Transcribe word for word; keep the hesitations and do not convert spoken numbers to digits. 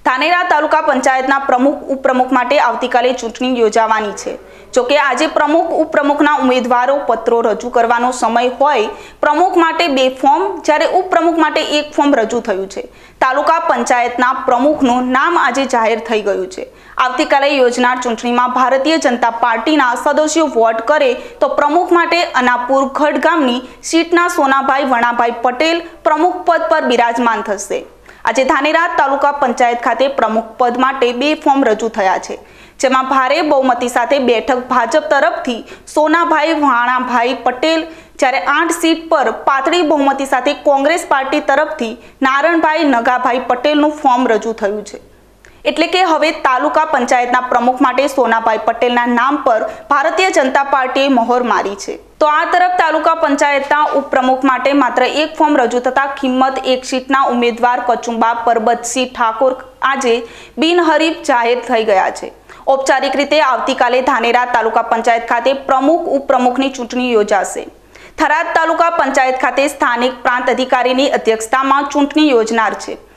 ધાનેરા તાલુકા પંચાયતના પ્રમુખ ઉપપ્રમુખ માટે આવતીકાલે ચૂંટણી યોજાવાની છે। જોકે આજે પ્રમુખ ઉપપ્રમુખના ઉમેદવારો પત્રો રજૂ કરવાનો સમય હોય પ્રમુખ માટે બે ફોર્મ જ્યારે ઉપપ્રમુખ માટે એક ફોર્મ રજૂ થયું છે। તાલુકા પંચાયતના પ્રમુખનું નામ આજે જાહેર થઈ ગયું છે। આવતીકાલે યોજનાર ચૂંટણીમાં ભારતીય જનતા પાર્ટીના સદસ્યો વોટ કરે તો પ્રમુખ માટે અનાપુર ગઢ ગામની સીટના સોનાભાઈ વણાભાઈ પટેલ પ્રમુખ પદ પર બિરાજમાન થશે। આજે ધાનેરા તાલુકા પંચાયત ખાતે પ્રમુખ પદ માટે બે ફોર્મ રજૂ થયા છે, જેમાં ભારે બહુમતી સાથે બેઠક ભાજપ તરફથી સોનાભાઈ વણાભાઈ પટેલ, જ્યારે આઠ સીટ પર પાતળી બહુમતી સાથે કોંગ્રેસ પાર્ટી તરફથી નારણભાઈ નગાભાઈ પટેલનું ફોર્મ રજૂ થયું છે। એટલે કે હવે તાલુકા પંચાયતના પ્રમુખ માટે સોનાભાઈ પટેલના નામ પર ભારતીય જનતા પાર્ટીએ મહોર મારી છે। તો આ તરફ તાલુકા પંચાયતના ઉપપ્રમુખ માટે માત્ર એક ફોર્મ રજૂ થતા કિંમત એક સીટના ઉમેદવાર કચુંબા પરબતસિંહ ઠાકોર આજે બિનહરીફ જાહેર થઈ ગયા છે। ઔપચારિક રીતે આવતીકાલે ધાનેરા તાલુકા પંચાયત ખાતે પ્રમુખ ઉપપ્રમુખની ચૂંટણી યોજાશે। થરાદ તાલુકા પંચાયત ખાતે સ્થાનિક પ્રાંત અધિકારીની અધ્યક્ષતામાં ચૂંટણી યોજનાર છે।